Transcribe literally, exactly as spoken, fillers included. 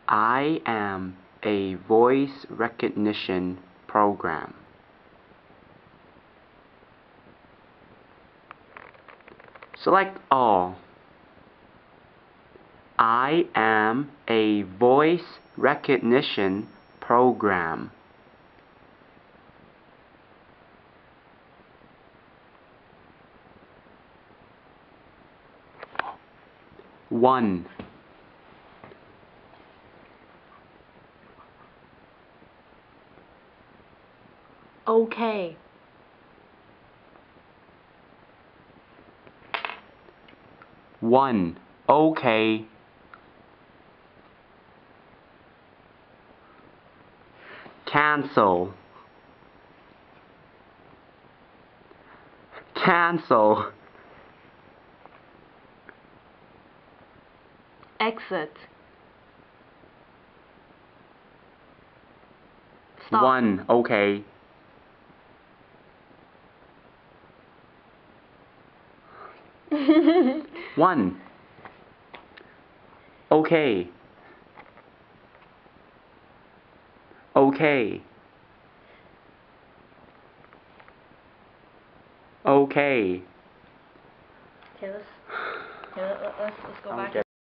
I am a voice recognition program. Select all. I am a voice recognition program. One. Okay. One. Okay. Cancel. Cancel. Exit. Stop. One. Okay. One. Okay. Okay. Okay. Okay, let's, okay, let, let's, let's go back.